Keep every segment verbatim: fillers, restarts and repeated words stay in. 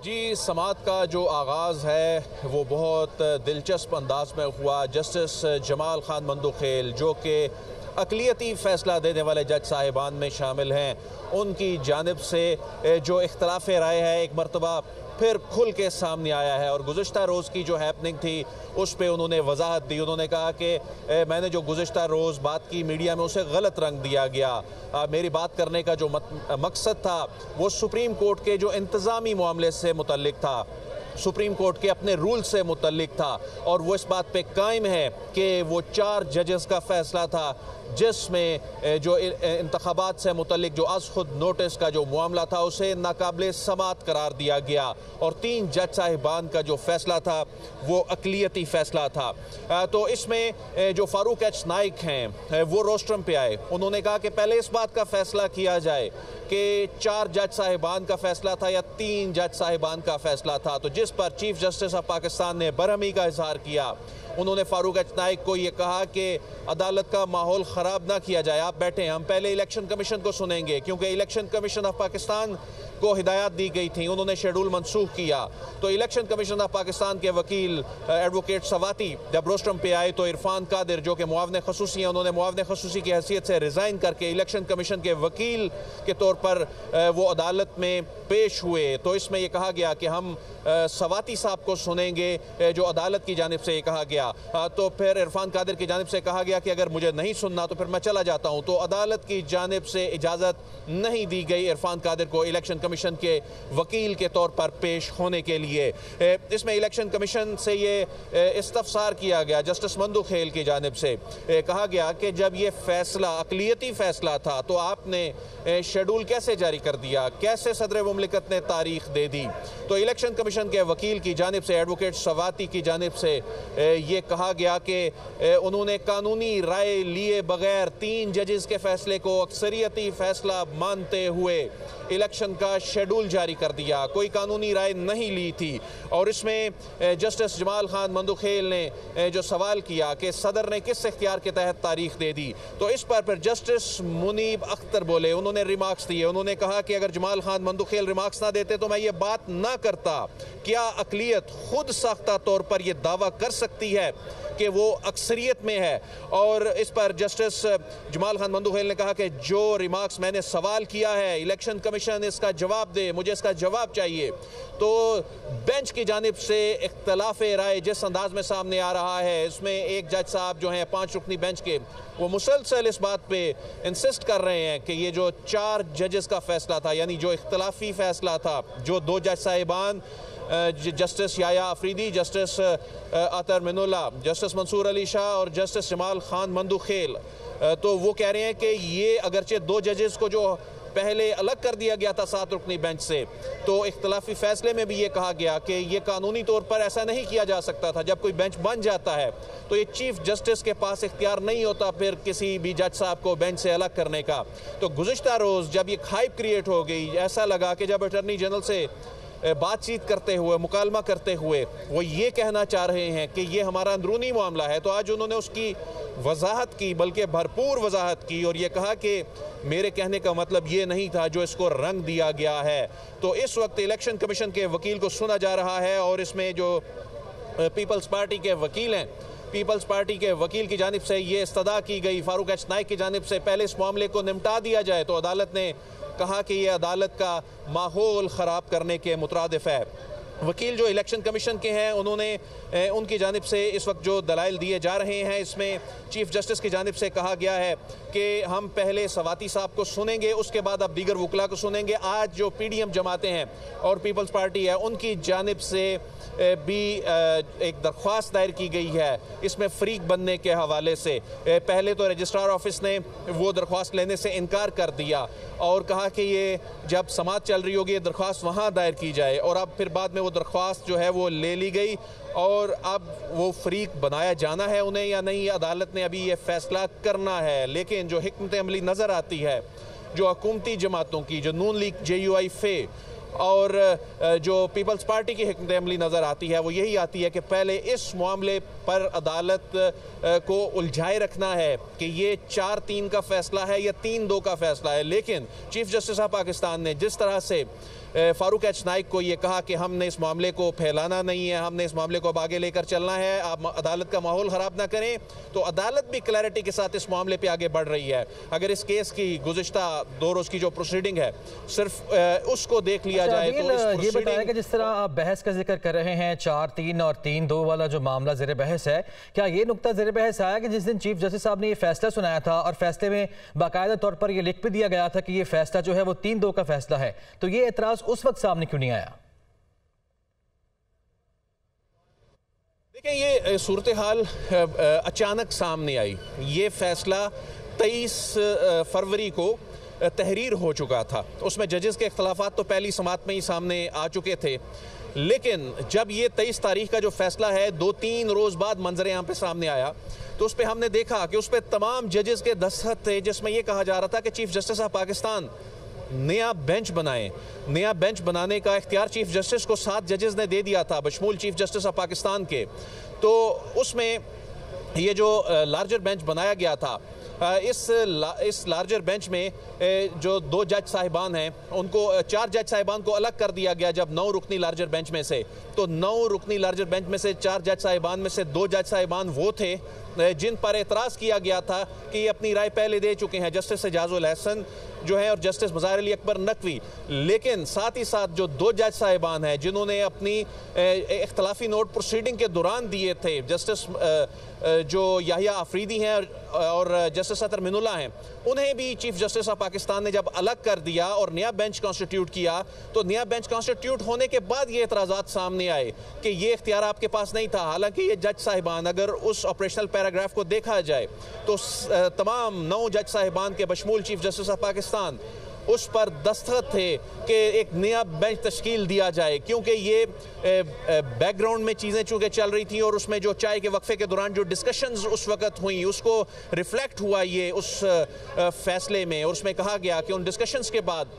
जी, समात का जो आगाज़ है वो बहुत दिलचस्प अंदाज में हुआ। जस्टिस जमाल खान मंदुखेल जो कि अक़लियती फ़ैसला देने वाले जज साहिबान में शामिल हैं, उनकी जानिब से जो इख्तलाफ़ राय है एक मरतबा फिर खुल के सामने आया है। और गुज़िश्ता रोज़ की जो हैपनिंग थी उस पर उन्होंने वजाहत दी। उन्होंने कहा कि मैंने जो गुज़िश्ता रोज़ बात की मीडिया में उसे गलत रंग दिया गया। आ, मेरी बात करने का जो मकसद था वो सुप्रीम कोर्ट के जो इंतज़ामी मामले से मुतल्लिक था, सुप्रीम कोर्ट के अपने रूल से मुतल्लिक था। और वो इस बात पे कायम है कि वो चार जजेस का फ़ैसला था जिसमें जो इंतखाबात से मुतल्लिक जो अज़ खुद नोटिस का जो मामला था उसे नाकाबिले समात करार दिया गया। और तीन जज साहिबान का जो फ़ैसला था वो अक़लियती फ़ैसला था। तो इसमें जो फ़ारूक एच नाइक हैं वो रोस्ट्रम पे आए। उन्होंने कहा कि पहले इस बात का फ़ैसला किया जाए कि चार जज साहिबान का फ़ैसला था या तीन जज साहिबान का फ़ैसला था। तो जिस पर चीफ जस्टिस ऑफ पाकिस्तान ने बरहमी का इजहार किया। उन्होंने फ़ारूक एच नाइक को ये कहा कि अदालत का माहौल ख़राब ना किया जाए, आप बैठे, हम पहले इलेक्शन कमीशन को सुनेंगे, क्योंकि इलेक्शन कमीशन ऑफ पाकिस्तान को हिदायत दी गई थी, उन्होंने शेड्यूल मनसूख किया। तो इलेक्शन कमीशन ऑफ पाकिस्तान के वकील एडवोकेट सवाती जब रोस्ट्रम पे आए तो इरफान कादिर जो कि मुआवने खसूसी हैं, उन्होंने मुआवने खसूसी की हैसियत से रिज़ाइन करके इलेक्शन कमीशन के वकील के तौर पर वो अदालत में पेश हुए। तो इसमें यह कहा गया कि हम सवाती साहब को सुनेंगे जो अदालत की जानिब से कहा गया। तो फिर इरफान कादिर की जानिब से कहा गया कि अगर मुझे नहीं सुनना तो फिर मैं चला जाता हूं। तो अदालत की जानिब से इजाज़त नहीं दी गई इरफान कादिर को इलेक्शन कमीशन के वकील के तौर पर पेश होने के लिए। इसमें इलेक्शन कमीशन से ये इस्तफसार किया गया जस्टिस मंदुखेल की जानिब से, कहा गया कि जब ये फैसला अक़लियती फ़ैसला था तो आपने शेड्यूल कैसे जारी कर दिया, कैसे सदर मुमलिकत ने तारीख दे दी। तो इलेक्शन कमीशन के वकील की जानिब से एडवोकेट सवाती की जानिब से ये कहा गया कि उन्होंने कानूनी राय लिए बगैर तीन जजेस के फैसले को अक्सरियती फैसला मानते हुए इलेक्शन का शेड्यूल जारी कर दिया, कोई कानूनी राय नहीं ली थी। और इसमें जस्टिस जमाल खान मंदुखेल ने जो सवाल किया कि सदर ने किस इख्तियार के तहत तारीख दे दी, तो इस पर फिर जस्टिस मुनीब अख्तर बोले, उन्होंने रिमार्क्स दिए। उन्होंने कहा कि अगर जमाल खान मंदुखेल रिमार्क्स ना देते तो मैं ये बात ना करता। क्या अक़लियत खुद साख्ता तौर पर यह दावा कर सकती है कि वो अक्सरियत में है? और इस पर जस्टिस जमाल खान मंदुखेल ने कहा कि जो रिमार्क्स मैंने सवाल किया है इलेक्शन कमीशन इसका जवाब दे, मुझे इसका जवाब चाहिए। तो बेंच की जानिब से इख्तलाफ राय जिस अंदाज में सामने आ रहा है, इसमें एक जज साहब जो हैं पाँच रुकनी बेंच के, वो मुसलसल इस बात पे इंसिस्ट कर रहे हैं कि ये जो चार जजेस का फैसला था, यानी जो इख्तलाफी फैसला था, जो दो जज साहिबान justice Yahya Afridi, justice Athar Minallah, justice Mansoor Ali Shah और जस्टिस जमाल खान मंदुखेल, तो वो कह रहे हैं कि ये अगरचे दो जजेस को जो पहले अलग कर दिया गया था सात रुकनी बेंच से, तो इख्तलाफी फैसले में भी ये कहा गया कि ये कानूनी तौर पर ऐसा नहीं किया जा सकता था। जब कोई बेंच बन जाता है तो ये चीफ जस्टिस के पास इख्तियार नहीं होता फिर किसी भी जज साहब को बेंच से अलग करने का। तो गुज़िश्ता रोज़ जब ये हाइप क्रिएट हो गई, ऐसा लगा कि जब अटर्नी जनरल से बातचीत करते हुए, मुकालमा करते हुए वो ये कहना चाह रहे हैं कि ये हमारा अंदरूनी मामला है, तो आज उन्होंने उसकी वजाहत की, बल्कि भरपूर वजाहत की, और ये कहा कि मेरे कहने का मतलब ये नहीं था जो इसको रंग दिया गया है। तो इस वक्त इलेक्शन कमीशन के वकील को सुना जा रहा है और इसमें जो पीपल्स पार्टी के वकील हैं, पीपल्स पार्टी के वकील की जानिब से ये इस्तदा की गई फ़ारूक एच नाइक की जानिब से पहले इस मामले को निपटा दिया जाए, तो अदालत ने कहा कि यह अदालत का माहौल ख़राब करने के मुतरादिफ है। वकील जो इलेक्शन कमीशन के हैं उन्होंने उनकी जानिब से इस वक्त जो दलाइल दिए जा रहे हैं, इसमें चीफ जस्टिस की जानिब से कहा गया है कि हम पहले सवाती साहब को सुनेंगे, उसके बाद अब दीगर वकला को सुनेंगे। आज जो पी डी एम जमातें हैं और पीपल्स पार्टी है उनकी जानिब से भी एक दरख्वास्त दायर की गई है इसमें फ़रीक बनने के हवाले से। पहले तो रजिस्ट्रार ऑफिस ने वो दरख्वास्त लेने से इनकार कर दिया और कहा कि ये जब समात चल रही होगी ये दरख्वास्त वहाँ दायर की जाए, और अब फिर बाद में वो दरख्वास्त जो है वो ले ली गई और अब वो फ़रीक बनाया जाना है उन्हें या नहीं, अदालत ने अभी ये फ़ैसला करना है। लेकिन जो हिकमत अमली नज़र आती है जो हुकूमती जमातों की, जो नून लीग, जे यू आई फे और जो पीपल्स पार्टी की हिकमत अमली नज़र आती है, वो यही आती है कि पहले इस मामले पर अदालत को उलझाए रखना है कि ये चार तीन का फ़ैसला है या तीन दो का फ़ैसला है। लेकिन चीफ जस्टिस ऑफ पाकिस्तान ने जिस तरह से फारूक एच नाइक को ये कहा कि हमने इस मामले को फैलाना नहीं है, हमने इस मामले को अब आगे लेकर चलना है, आप अदालत का माहौल ख़राब ना करें। तो अदालत भी क्लैरिटी के साथ इस मामले पे आगे बढ़ रही है। अगर इस केस की गुज़िश्ता दो रोज़ की जो प्रोसीडिंग है सिर्फ उसको देख लिया जाए तो ये बताया कि जिस तरह आप बहस का जिक्र कर रहे हैं, चार तीन और तीन दो वाला जो मामला ज़ेर बहस है, क्या ये नुकता ज़ेर बहस आया कि जिस दिन चीफ जस्टिस साहब ने ये फैसला सुनाया था और फैसले में बाकायदा तौर पर यह लिख भी दिया गया था कि ये फैसला जो है वो तीन दो का फैसला है, तो ये एतराज़ उस वक्त सामने क्यों नहीं आया? देखिए, ये सूरत हाल अचानक सामने आई। ये फैसला तेईस फरवरी को तहरीर हो चुका था, उसमें जजेस के इख्तलाफात तो पहली समात में ही सामने आ चुके थे, लेकिन जब ये तेईस तारीख का जो फैसला है दो तीन रोज़ बाद मंजर यहाँ पे सामने आया तो उस पर हमने देखा कि उस पर तमाम जजेस के दस्तखत थे, जिसमें यह कहा जा रहा था कि चीफ जस्टिस ऑफ पाकिस्तान नया बेंच बनाएं। नया बेंच बनाने का इख्तियार चीफ जस्टिस को सात जजेस ने दे दिया था, बशमूल चीफ जस्टिस ऑफ पाकिस्तान के। तो उसमें ये जो लार्जर बेंच बनाया गया था, इस ला, इस लार्जर बेंच में जो दो जज साहिबान हैं उनको, चार जज साहिबान को अलग कर दिया गया जब नौ रुकनी लार्जर बेंच में से। तो नौ रुकनी लार्जर बेंच में से चार जज साहिबान में से दो जज साहिबान वो थे जिन पर एतराज़ किया गया था कि ये अपनी राय पहले दे चुके हैं, जस्टिस एजाजुल अहसन जो है और जस्टिस मुज़ाहिर अली अकबर नकवी। लेकिन साथ ही साथ जो दो जज साहिबान हैं जिन्होंने अपनी इख्तलाफी नोट प्रोसीडिंग के दौरान दिए थे, जस्टिस जो याहिया आफरीदी हैं और जस्टिस अतर मिनुल्लाह हैं, उन्हें भी चीफ जस्टिस ऑफ पाकिस्तान ने जब अलग कर दिया और नया बेंच कॉन्स्टिट्यूट किया, तो नया बेंच कॉन्स्टिट्यूट होने के बाद ये एतराज़ात सामने आए कि ये इख्तियार आपके पास नहीं था। हालांकि ये जज साहिबान, अगर उस ऑपरेशनल पैराग्राफ को देखा जाए तो तमाम नौ जज साहिबान के बशमूल चीफ जस्टिस ऑफ पाकिस्तान उस पर दस्तखत थे कि एक नया बेंच तश्कील दिया जाए, क्योंकि ये बैकग्राउंड में चीज़ें चूँकि चल रही थी और उसमें जो चाय के वक्फे के दौरान जो डिस्कशंस उस वक्त हुई उसको रिफ्लेक्ट हुआ ये उस फैसले में, और उसमें कहा गया कि उन डिस्कशंस के बाद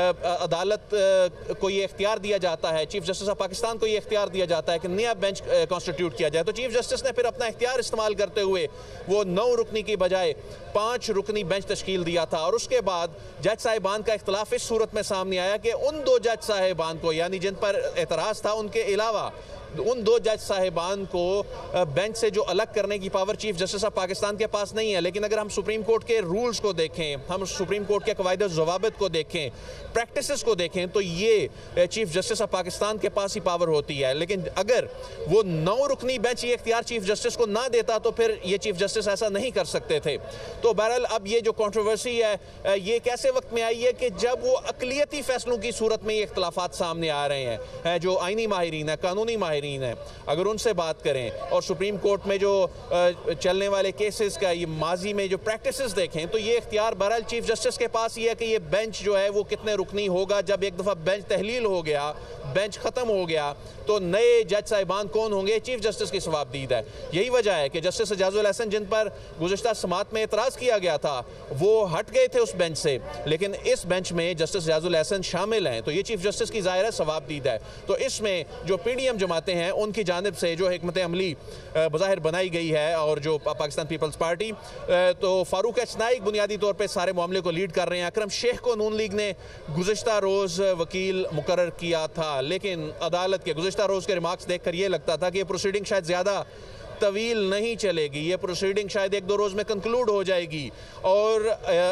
अदालत को ये इख्तियार दिया जाता है, चीफ जस्टिस ऑफ पाकिस्तान को ये इख्तियार दिया जाता है कि नया बेंच कॉन्स्टिट्यूट किया जाए। तो चीफ जस्टिस ने फिर अपना इख्तियार इस्तेमाल करते हुए वो नौ रुकनी की बजाय पाँच रुकनी बेंच तश्कील दिया था। और उसके बाद जज साहिबान का इख्तलाफ इस सूरत में सामने आया कि उन दो जज साहिबान को, यानी जिन पर एतराज़ था, उनके अलावा उन दो जज साहिबान को बेंच से जो अलग करने की power chief justice of Pakistan के पास नहीं है। लेकिन अगर हम सुप्रीम कोर्ट के रूल्स को देखें, हम सुप्रीम कोर्ट के कवायद ज़वाबित को देखें, प्रैक्टिसेस को देखें, तो ये चीफ जस्टिस ऑफ पाकिस्तान के पास ही पावर होती है। लेकिन अगर वो नौ रुकनी बेंच ये इख्तियार चीफ जस्टिस को ना देता तो फिर ये चीफ जस्टिस ऐसा नहीं कर सकते थे। तो बहरहाल अब ये जो कंट्रोवर्सी है ये कैसे वक्त में आई है कि जब वो अक़लियती फैसलों की सूरत में ये इख्तलाफात सामने आ रहे हैं, जो आइनी माहिरीन है, कानूनी माहिरीन है, अगर उनसे बात करें और सुप्रीम कोर्ट में जो चलने वाले केसेस का ये माजी में जो प्रैक्टिसेस देखें, तो ये इख्तियार बहरहाल चीफ जस्टिस के पास ही है कि ये बेंच जो है वो कितने रुकनी होगा। जब एक दफ़ा बेंच तहलील हो गया, बेंच ख़त्म हो गया, तो नए जज साहिबान कौन होंगे, चीफ जस्टिस की सवाबदीद है। यही वजह है कि जस्टिस एजाजुल अहसन जिन पर गुज़िश्ता समात में एतराज़ किया गया था वो हट गए थे उस बेंच से, लेकिन इस बेंच में जस्टिस एजाजुल अहसन शामिल हैं, तो ये चीफ जस्टिस की ज़ाहिर है सवाबदीद है। तो इसमें जो पी डी एम जमातें हैं उनकी जानिब से जो हिकमत अमली बज़ाहिर बनाई गई है और जो पाकिस्तान पीपल्स पार्टी, तो फारूक एच नाइक बुनियादी तौर पर सारे मामले को लीड कर रहे हैं। अकरम शेख को नून लीग ने गुज़िश्ता रोज़ वकील मुकर्रर किया था, लेकिन अदालत के गुज़िश्ता रोज़ के रिमार्क्स देखकर यह लगता था कि ये प्रोसीडिंग शायद ज़्यादा तवील नहीं चलेगी, ये प्रोसीडिंग शायद एक दो रोज़ में कंक्लूड हो जाएगी। और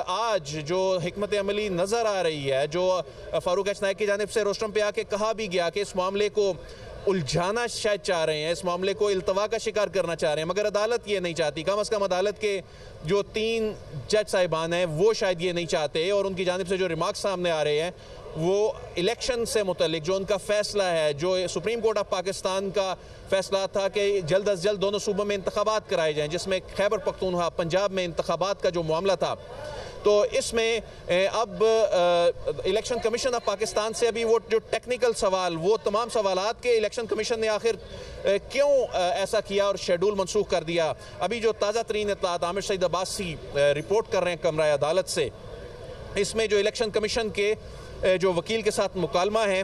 आज जो हिकमत अमली नज़र आ रही है, जो फारूक एच नाइक की जानिब से रोस्टम पे आके कहा भी गया कि इस मामले को उलझाना शायद चाह रहे हैं, इस मामले को इल्तवा का शिकार करना चाह रहे हैं, मगर अदालत ये नहीं चाहती। कम अज़ कम अदालत के जो तीन जज साहिबान हैं वो शायद ये नहीं चाहते, और उनकी जानिब से जो रिमार्क्स सामने आ रहे हैं वो इलेक्शन से मुतल्लिक जो उनका फ़ैसला है, जो सुप्रीम कोर्ट ऑफ पाकिस्तान का फ़ैसला था कि जल्द अज जल्द दोनों सूबों में इंतखाबात कराए जाएँ, जिसमें खैबर पख्तूनख्वा पंजाब में इंतखाबात का जो मामला था, तो इसमें अब इलेक्शन कमीशन ऑफ पाकिस्तान से अभी वो जो टेक्निकल सवाल, वो तमाम सवालात के इलेक्शन कमीशन ने आखिर क्यों ऐसा किया और शेड्यूल मनसूख कर दिया। अभी जो ताज़ा तरीन इत्तलात आमिर सईद अब्बासी रिपोर्ट कर रहे हैं कमरा अदालत से, इसमें जो इलेक्शन कमीशन के जो वकील के साथ मुकालमा है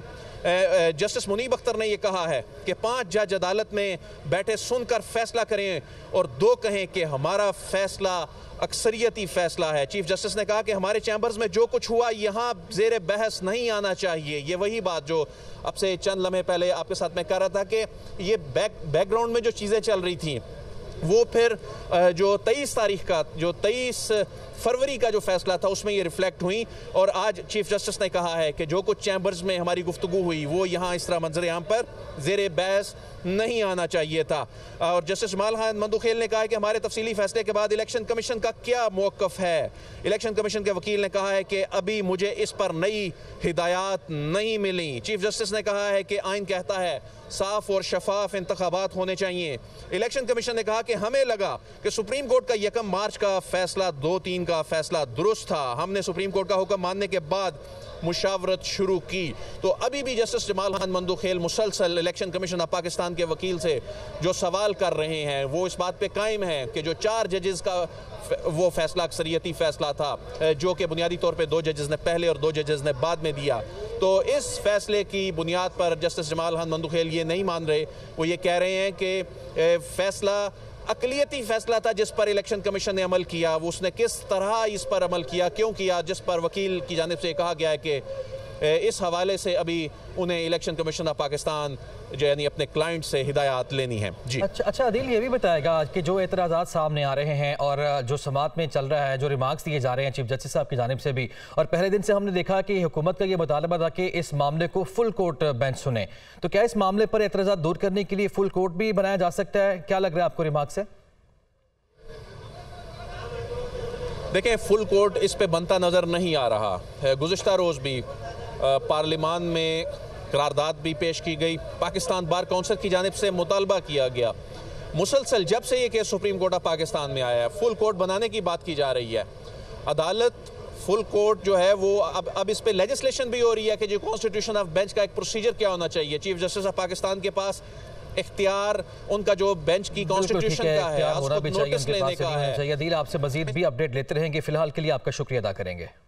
जस्टिस मुनीब अख्तर ने यह कहा है कि पांच जज अदालत में बैठे सुनकर फैसला करें और दो कहें कि हमारा फैसला अक्सरियती फैसला है। चीफ जस्टिस ने कहा कि हमारे चैम्बर्स में जो कुछ हुआ यहाँ जेर बहस नहीं आना चाहिए। ये वही बात जो अब से चंद लम्हे पहले आपके साथ मैं कह रहा था कि ये बैक बैकग्राउंड में जो चीज़ें चल रही थी वो फिर जो तेईस तारीख का जो तेईस फरवरी का जो फैसला था उसमें ये रिफ्लेक्ट हुई और आज चीफ जस्टिस ने कहा है कि जो कुछ चैम्बर्स में हमारी गुफ्तगू हुई वो यहाँ इस तरह मंजर आम पर जेर बहस नहीं आना चाहिए था। और जस्टिस जमाल खान मंदुखेल ने कहा है कि हमारे तफसीली फैसले के बाद इलेक्शन कमीशन का क्या मौक़िफ़ है। इलेक्शन कमीशन के वकील ने कहा है कि अभी मुझे इस पर नई हिदायत नहीं मिली। चीफ जस्टिस ने कहा है कि आइन कहता है साफ और शफाफ इंतखाबात होने चाहिए। इलेक्शन कमीशन ने कहा कि हमें लगा कि सुप्रीम कोर्ट का यकम मार्च का फैसला दो तीन का फैसला दुरुस्त था। हमने सुप्रीम कोर्ट का हुक्म मानने के बाद मुशावरत शुरू की। तो अभी भी जस्टिस जमाल खान मंदुखेल मुसलसल इलेक्शन कमीशन ऑफ पाकिस्तान के वकील से जो सवाल कर रहे हैं वो इस बात पे कायम है कि जो चार जजेस का वो फैसला अक्सरियती फैसला था जो कि बुनियादी तौर पे दो जजेस ने पहले और दो जजेस ने बाद में दिया। तो इस फैसले की बुनियाद पर जस्टिस जमाल खान मंदुखेल ये नहीं मान रहे। वो ये कह रहे हैं कि फैसला अकलियती फैसला था जिस पर इलेक्शन कमीशन ने अमल किया, वो उसने किस तरह इस पर अमल किया, क्यों किया, जिस पर वकील की जानिब से कहा गया है कि इस हवाले से अभी उन्हें इलेक्शन कमीशन ऑफ पाकिस्तान जो यानी अपने क्लाइंट से हिदायत लेनी है। जी अच्छा अच्छा अदील ये भी बताएगा कि जो एतराज़ात सामने आ रहे हैं और जो समात में चल रहा है, जो रिमार्क्स दिए जा रहे हैं चीफ जस्टिस साहब की जानिब से भी, और पहले दिन से हमने देखा कि हुकूमत का ये मुतालबा था कि इस मामले को फुल कोर्ट बेंच सुने, तो क्या इस मामले पर एतराज़ात दूर करने के लिए फुल कोर्ट भी बनाया जा सकता है? क्या लग रहा है आपको रिमार्क से? देखें, फुल कोर्ट इस पे बनता नज़र नहीं आ रहा है। गुज़िश्ता रोज़ भी पार्लिमान में करारदाद भी पेश की गई, पाकिस्तान बार काउंसिल की जानिब से मुतालबा किया गया। मुसलसल जब से ये case supreme court of Pakistan में आया है फुल कोर्ट बनाने की बात की जा रही है। अदालत फुल कोर्ट जो है वो अब अब इस पे लेजिस्लेशन भी हो रही है कि जो कॉन्स्टिट्यूशन ऑफ बेंच का एक प्रोसीजर क्या होना चाहिए। चीफ जस्टिस ऑफ पाकिस्तान के पास इख्तियार उनका जो बेंच की कॉन्स्टिट्यूशन का है, होना भी चाहिए, उनके पास नहीं होना चाहिए। अदील आपसे मजीद भी अपडेट लेते रहेंगे, फिलहाल के लिए आपका शुक्रिया अदा करेंगे।